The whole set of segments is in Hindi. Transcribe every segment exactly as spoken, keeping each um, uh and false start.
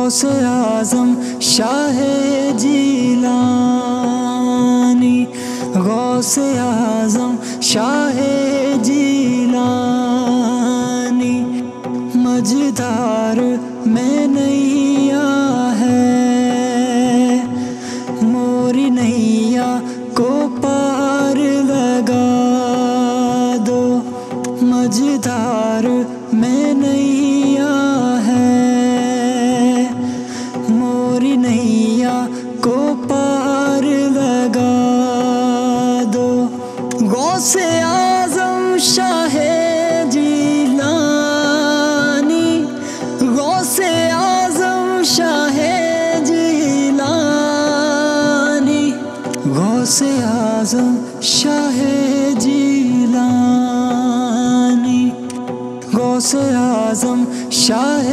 गौसे आज़म शाह जीलानी, गौसे आज़म शाह जीलानी। मझधार में नैया है, मोरी नैया को पार लगा दो। मझधार में नैया है, मोरी नैया को पार लगा दो। गौसे आज़म शाह जीलानी, गौसे आज़म शाह जीलानी, गौसे आज़म शाह जीलानी, गौसे आज़म शाह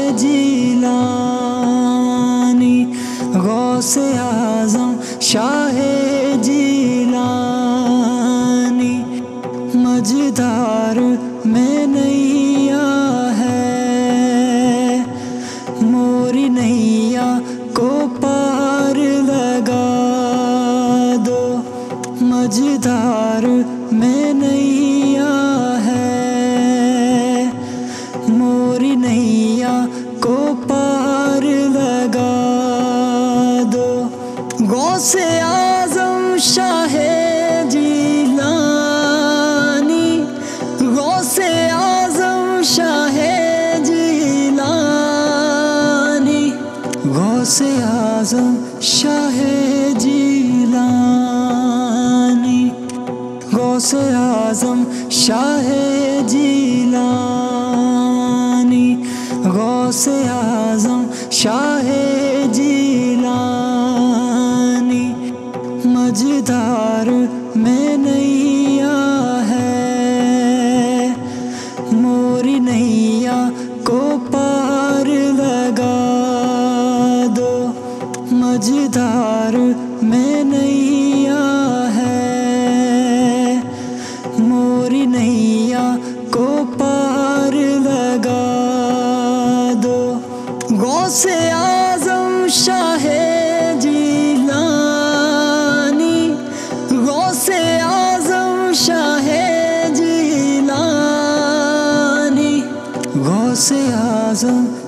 जीलानी, गौसे आज़म शाह जीलानी। मझधार में नैया है, मोरी नैया को पार लगा दो। मझधार में नैया है, मोरी नैया को पार लगा दो। गौसे आज़म शाह जीलानी, गौसे आज़म शाह जीलानी, गौसे आज़म शाह जीलानी, गौसे आज़म शाह जीलानी, गौसे आज़म शाह जीलानी। मझधार में नैया है, मोरी नैया को पार लगा दो। मझधार में नैया है, मोरी नैया को पार लगा दो। गौसे आज़म शाह जीलानी, गौसे आज़म शाह जीलानी, गौसे आज़म